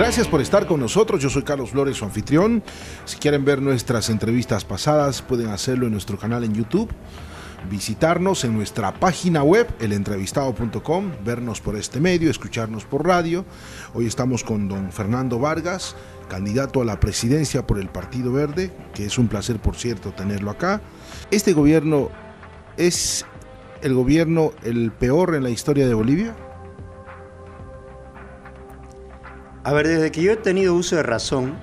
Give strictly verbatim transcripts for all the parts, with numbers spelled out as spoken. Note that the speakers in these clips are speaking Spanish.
Gracias por estar con nosotros. Yo soy Carlos Flores, su anfitrión. Si quieren ver nuestras entrevistas pasadas, pueden hacerlo en nuestro canal en YouTube, visitarnos en nuestra página web, el entrevistado punto com, vernos por este medio, escucharnos por radio. Hoy estamos con don Fernando Vargas, candidato a la presidencia por el Partido Verde, que es un placer, por cierto, tenerlo acá. ¿Este gobierno es el gobierno el peor en la historia de Bolivia? A ver, desde que yo he tenido uso de razón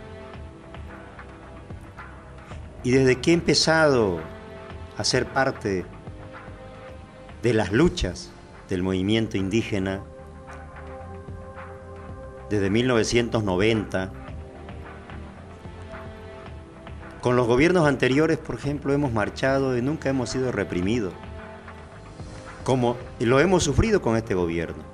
y desde que he empezado a ser parte de las luchas del movimiento indígena, desde mil novecientos noventa, con los gobiernos anteriores, por ejemplo, hemos marchado y nunca hemos sido reprimidos, como lo hemos sufrido con este gobierno.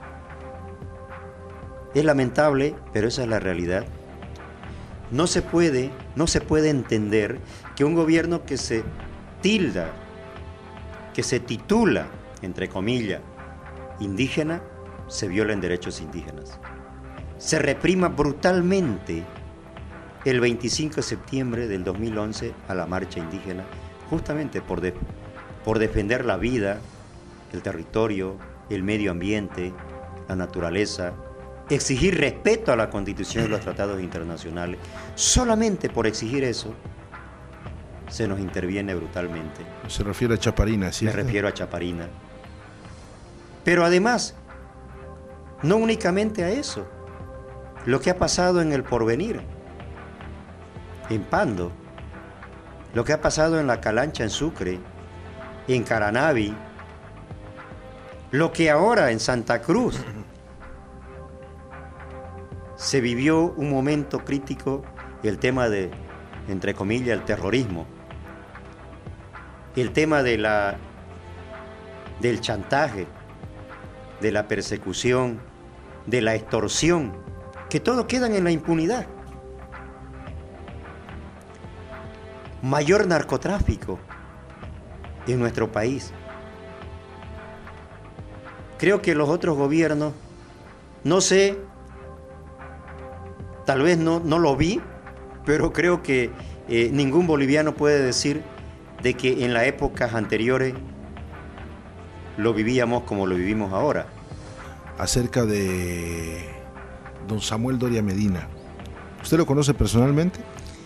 Es lamentable, pero esa es la realidad. No se puede, no se puede entender que un gobierno que se tilda, que se titula, entre comillas, indígena, se violen derechos indígenas. Se reprima brutalmente el veinticinco de septiembre del dos mil once a la marcha indígena, justamente por, de, por defender la vida, el territorio, el medio ambiente, la naturaleza, exigir respeto a la Constitución y los tratados internacionales. Solamente por exigir eso se nos interviene brutalmente. Se refiere a Chaparina, ¿sí? Me refiero a Chaparina. Pero además, no únicamente a eso, lo que ha pasado en El Porvenir, en Pando, lo que ha pasado en La Calancha, en Sucre, en Caranavi, lo que ahora en Santa Cruz. Se vivió un momento crítico, el tema de, entre comillas, el terrorismo, el tema de la, del chantaje, de la persecución, de la extorsión, que todo quedan en la impunidad. Mayor narcotráfico en nuestro país. Creo que los otros gobiernos, no sé, tal vez no, no lo vi, pero creo que eh, ningún boliviano puede decir de que en las épocas anteriores lo vivíamos como lo vivimos ahora. Acerca de don Samuel Doria Medina, ¿usted lo conoce personalmente?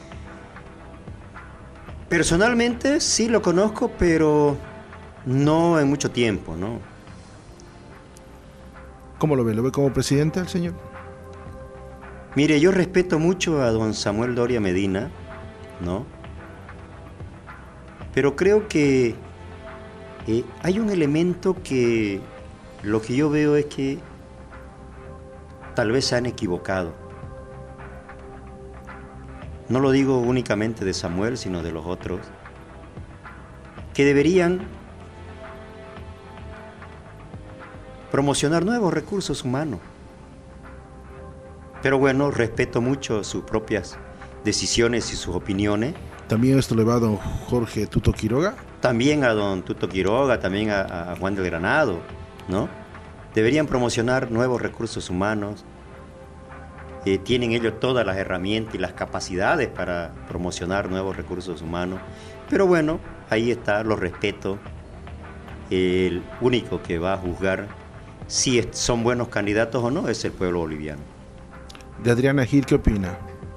Personalmente sí lo conozco, pero no en mucho tiempo, ¿no? ¿Cómo lo ve? ¿Lo ve como presidente el señor? Mire, yo respeto mucho a don Samuel Doria Medina, ¿no? Pero creo que eh, hay un elemento que lo que yo veo es que tal vez se han equivocado. No lo digo únicamente de Samuel, sino de los otros, que deberían promocionar nuevos recursos humanos. Pero bueno, respeto mucho sus propias decisiones y sus opiniones. ¿También esto le va a don Jorge Tuto Quiroga? También a don Tuto Quiroga, también a, a Juan del Granado, ¿no? Deberían promocionar nuevos recursos humanos. Eh, tienen ellos todas las herramientas y las capacidades para promocionar nuevos recursos humanos. Pero bueno, ahí está, lo respeto. El único que va a juzgar si son buenos candidatos o no es el pueblo boliviano. De Adriana Gil, ¿qué opina?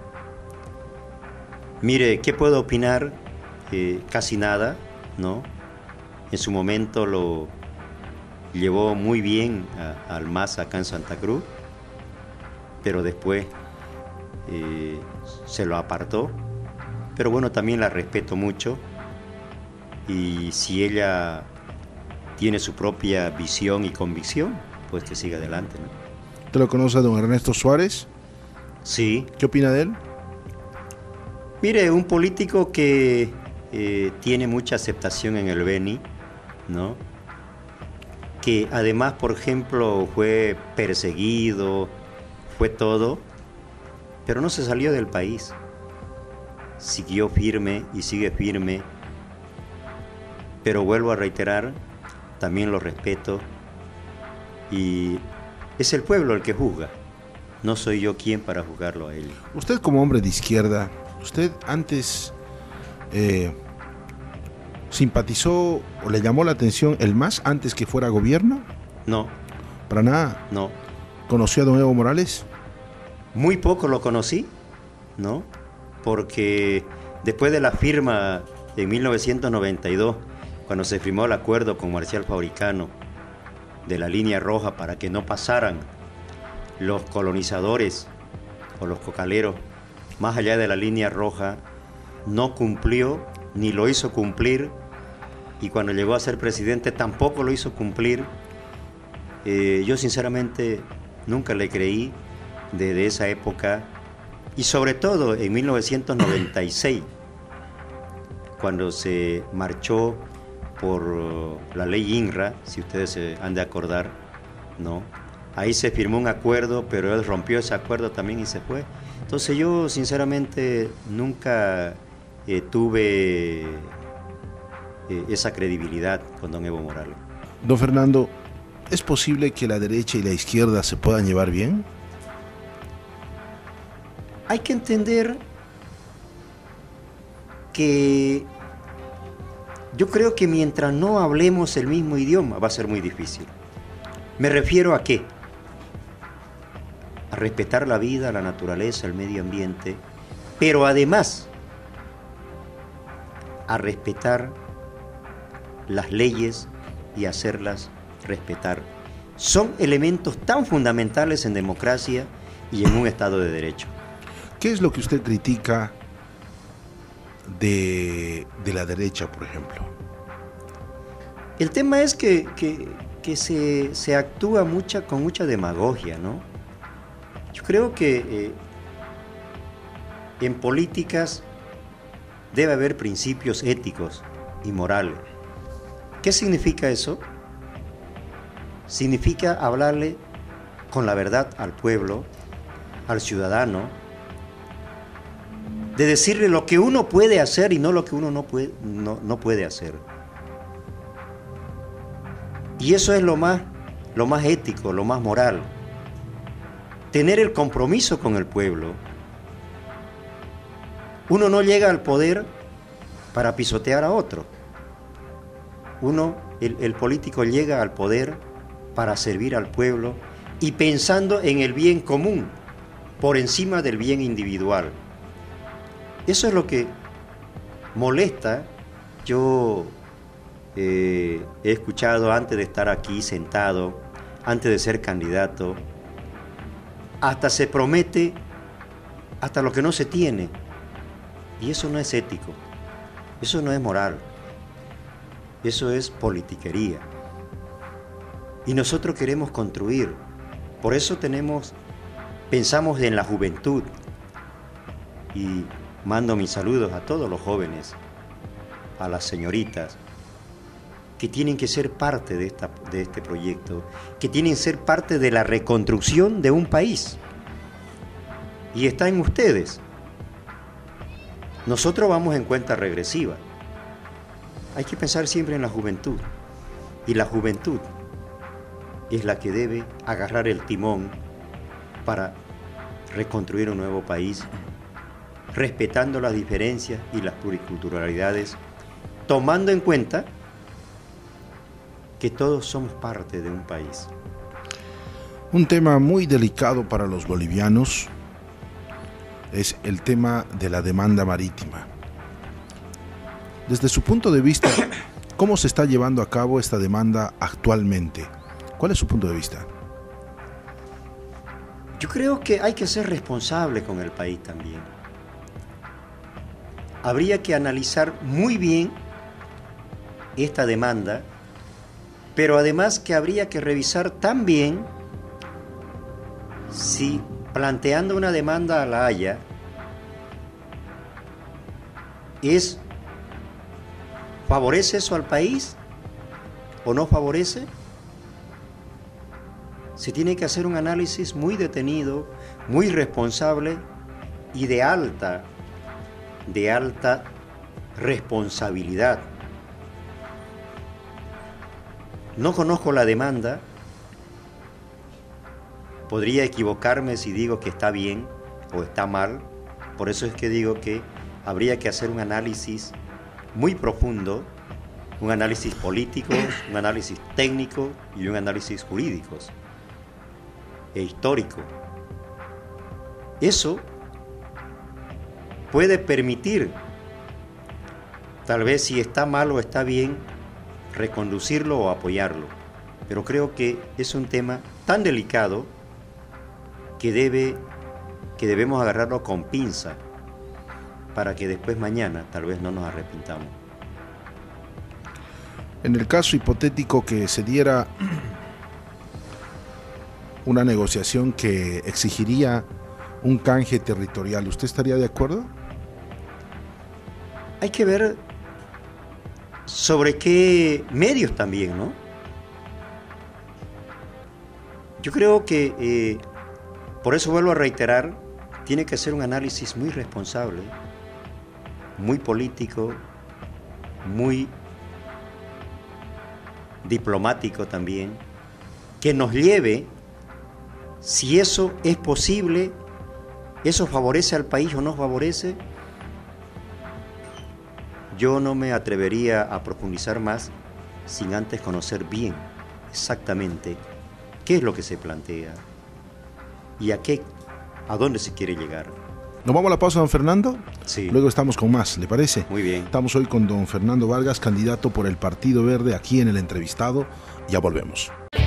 Mire, ¿qué puedo opinar? Eh, casi nada, ¿no? En su momento lo llevó muy bien a, al M A S acá en Santa Cruz, pero después eh, se lo apartó. Pero bueno, también la respeto mucho y si ella tiene su propia visión y convicción, pues que siga adelante, ¿no? ¿Usted lo conoce a don Ernesto Suárez? Sí. ¿Qué opina de él? Mire, un político que eh, tiene mucha aceptación en el Beni, ¿no? Que además, por ejemplo, fue perseguido, fue todo, pero no se salió del país. Siguió firme y sigue firme. Pero vuelvo a reiterar, también lo respeto y es el pueblo el que juzga, no soy yo quien para juzgarlo a él. Usted como hombre de izquierda, ¿usted antes eh, simpatizó o le llamó la atención el M A S antes que fuera gobierno? No. ¿Para nada? No. ¿Conoció a don Evo Morales? Muy poco lo conocí, ¿no? Porque después de la firma en mil novecientos noventa y dos, cuando se firmó el acuerdo con Marcial Fabricano de la línea roja para que no pasaran los colonizadores o los cocaleros más allá de la línea roja, no cumplió ni lo hizo cumplir, y cuando llegó a ser presidente tampoco lo hizo cumplir. Eh, yo sinceramente nunca le creí desde esa época, y sobre todo en mil novecientos noventa y seis, cuando se marchó por la ley INRA, si ustedes se han de acordar, ¿no? Ahí se firmó un acuerdo, pero él rompió ese acuerdo también y se fue. Entonces yo sinceramente nunca eh, tuve eh, esa credibilidad con don Evo Morales. Don Fernando, ¿es posible que la derecha y la izquierda se puedan llevar bien? Hay que entender que yo creo que mientras no hablemos el mismo idioma va a ser muy difícil. ¿Me refiero a qué? A respetar la vida, la naturaleza, el medio ambiente, pero además a respetar las leyes y hacerlas respetar. Son elementos tan fundamentales en democracia y en un Estado de Derecho. ¿Qué es lo que usted critica de, de la derecha, por ejemplo? El tema es que, que, que se, se actúa mucha, con mucha demagogia, ¿no? Yo creo que eh, en políticas debe haber principios éticos y morales. ¿Qué significa eso? Significa hablarle con la verdad al pueblo, al ciudadano, de decirle lo que uno puede hacer y no lo que uno no puede, no, no puede hacer. Y eso es lo más, lo más ético, lo más moral. Tener el compromiso con el pueblo. Uno no llega al poder para pisotear a otro. Uno, el, el político llega al poder para servir al pueblo y pensando en el bien común por encima del bien individual. Eso es lo que molesta. Yo eh, he escuchado antes de estar aquí sentado, antes de ser candidato, hasta se promete hasta lo que no se tiene. Y eso no es ético, eso no es moral, eso es politiquería. Y nosotros queremos construir, por eso tenemos, pensamos en la juventud. Y mando mis saludos a todos los jóvenes, a las señoritas, que tienen que ser parte de, esta, de este proyecto, que tienen que ser parte de la reconstrucción de un país. Y está en ustedes. Nosotros vamos en cuenta regresiva. Hay que pensar siempre en la juventud. Y la juventud es la que debe agarrar el timón para reconstruir un nuevo país, respetando las diferencias y las pluriculturalidades, tomando en cuenta que todos somos parte de un país. Un tema muy delicado para los bolivianos es el tema de la demanda marítima. Desde su punto de vista, ¿cómo se está llevando a cabo esta demanda actualmente? ¿Cuál es su punto de vista? Yo creo que hay que ser responsable con el país también. Habría que analizar muy bien esta demanda, pero además que habría que revisar también si planteando una demanda a la Haya es ¿favorece eso al país o no favorece? Se tiene que hacer un análisis muy detenido, muy responsable y de alta, de alta responsabilidad. No conozco la demanda, Podría equivocarme si digo que está bien o está mal. Por eso es que digo que habría que hacer un análisis muy profundo, un análisis político, un análisis técnico y un análisis jurídico e histórico. Eso puede permitir, tal vez si está mal o está bien, reconducirlo o apoyarlo. Pero creo que es un tema tan delicado que, debe, que debemos agarrarlo con pinza para que después mañana tal vez no nos arrepintamos. En el caso hipotético que se diera una negociación que exigiría un canje territorial, ¿usted estaría de acuerdo? Hay que ver sobre qué medios también, ¿no? Yo creo que, eh, por eso vuelvo a reiterar, tiene que ser un análisis muy responsable, muy político, muy diplomático también, que nos lleve, si eso es posible, eso favorece al país o no favorece. Yo no me atrevería a profundizar más sin antes conocer bien exactamente qué es lo que se plantea y a qué, a dónde se quiere llegar. ¿Nos vamos a la pausa, don Fernando? Sí. Luego estamos con más, ¿le parece? Muy bien. Estamos hoy con don Fernando Vargas, candidato por el Partido Verde, aquí en El Entrevistado. Ya volvemos.